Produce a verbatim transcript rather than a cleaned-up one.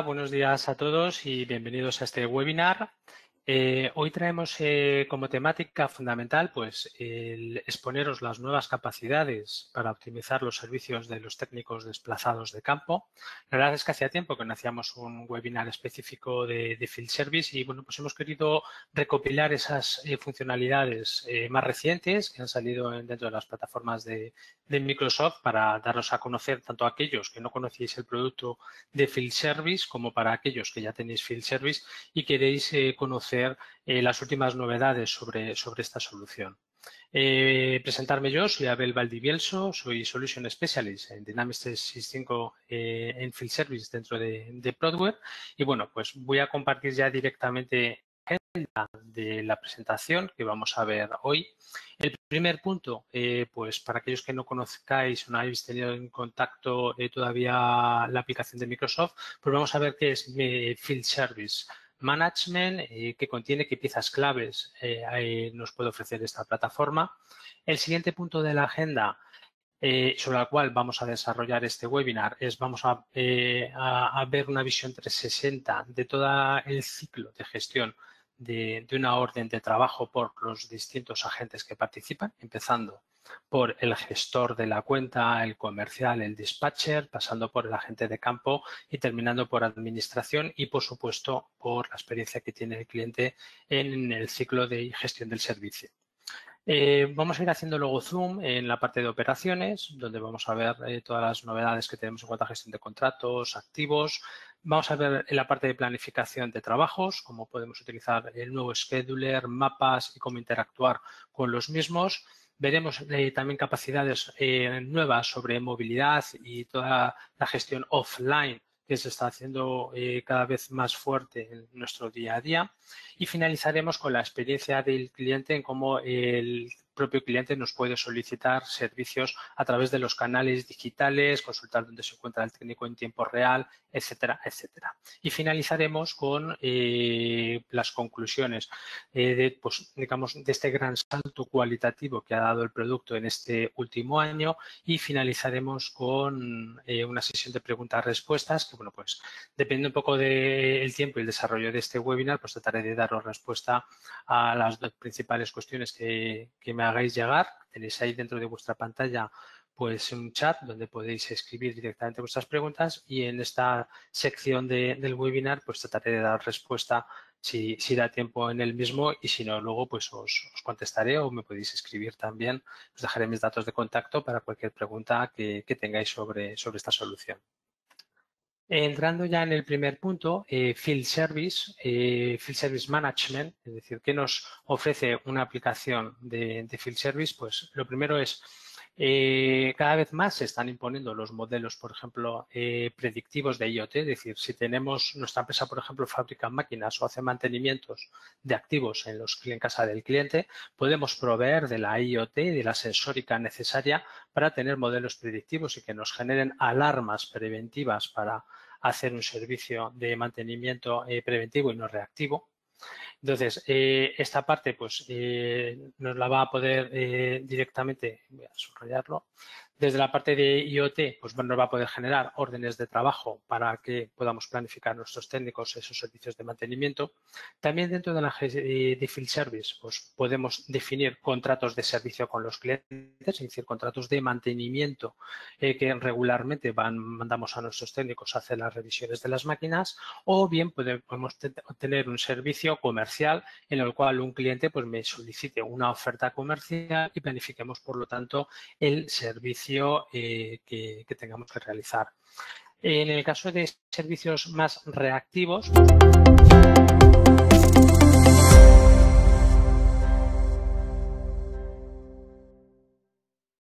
buenos días a todos y bienvenidos a este webinar. Eh, hoy traemos eh, como temática fundamental pues, el exponeros las nuevas capacidades para optimizar los servicios de los técnicos desplazados de campo. La verdad es que hacía tiempo que no hacíamos un webinar específico de, de Field Service y bueno, pues hemos querido recopilar esas eh, funcionalidades eh, más recientes que han salido en, dentro de las plataformas de, de Microsoft para daros a conocer tanto a aquellos que no conocíais el producto de Field Service como para aquellos que ya tenéis Field Service y queréis eh, conocer Eh, las últimas novedades sobre, sobre esta solución. Eh, presentarme yo, soy Abel Valdivielso, soy Solution Specialist en Dynamics trescientos sesenta y cinco eh, en Field Service dentro de, de Prodware y bueno, pues voy a compartir ya directamente de la presentación que vamos a ver hoy. El primer punto, eh, pues para aquellos que no conozcáis o no habéis tenido en contacto eh, todavía la aplicación de Microsoft, pues vamos a ver qué es eh, Field Service Management, eh, que contiene qué piezas claves eh, nos puede ofrecer esta plataforma. El siguiente punto de la agenda eh, sobre la cual vamos a desarrollar este webinar es vamos a, eh, a, a ver una visión trescientos sesenta de todo el ciclo de gestión de, de una orden de trabajo por los distintos agentes que participan, empezando por el gestor de la cuenta, el comercial, el dispatcher, pasando por el agente de campo y terminando por administración y, por supuesto, por la experiencia que tiene el cliente en el ciclo de gestión del servicio. Eh, vamos a ir haciendo luego zoom en la parte de operaciones, donde vamos a ver eh, todas las novedades que tenemos en cuanto a gestión de contratos, activos. Vamos a ver en la parte de planificación de trabajos, cómo podemos utilizar el nuevo scheduler, mapas y cómo interactuar con los mismos. Veremos eh, también capacidades eh, nuevas sobre movilidad y toda la gestión offline que se está haciendo eh, cada vez más fuerte en nuestro día a día. Y finalizaremos con la experiencia del cliente en cómo el propio cliente nos puede solicitar servicios a través de los canales digitales, consultar dónde se encuentra el técnico en tiempo real, etcétera, etcétera. Y finalizaremos con eh, las conclusiones eh, de, pues, digamos, de este gran salto cualitativo que ha dado el producto en este último año y finalizaremos con eh, una sesión de preguntas-respuestas que, bueno, pues depende un poco del tiempo y el desarrollo de este webinar, pues trataré de daros respuesta a las dos principales cuestiones que, que me hagáis llegar. Tenéis ahí dentro de vuestra pantalla pues un chat donde podéis escribir directamente vuestras preguntas y en esta sección de, del webinar pues trataré de dar respuesta si, si da tiempo en el mismo y si no luego pues os, os contestaré o me podéis escribir también. Os dejaré mis datos de contacto para cualquier pregunta que, que tengáis sobre, sobre esta solución. Entrando ya en el primer punto, eh, Field Service, eh, Field Service Management, es decir, ¿qué nos ofrece una aplicación de, de Field Service? Pues lo primero es, eh, cada vez más se están imponiendo los modelos, por ejemplo, eh, predictivos de I O T, es decir, si tenemos nuestra empresa, por ejemplo, fabrica máquinas o hace mantenimientos de activos en, los, en casa del cliente, podemos proveer de la I O T y de la sensórica necesaria para tener modelos predictivos y que nos generen alarmas preventivas para hacer un servicio de mantenimiento eh, preventivo y no reactivo. Entonces, eh, esta parte pues eh, nos la va a poder eh, directamente, voy a subrayarlo, desde la parte de I O T, pues bueno, nos va a poder generar órdenes de trabajo para que podamos planificar nuestros técnicos esos servicios de mantenimiento. También dentro de la de Field Service, pues podemos definir contratos de servicio con los clientes, es decir, contratos de mantenimiento eh, que regularmente van, mandamos a nuestros técnicos a hacer las revisiones de las máquinas, o bien podemos obtener un servicio comercial en el cual un cliente pues me solicite una oferta comercial y planifiquemos, por lo tanto, el servicio Eh, que, que tengamos que realizar. En el caso de servicios más reactivos,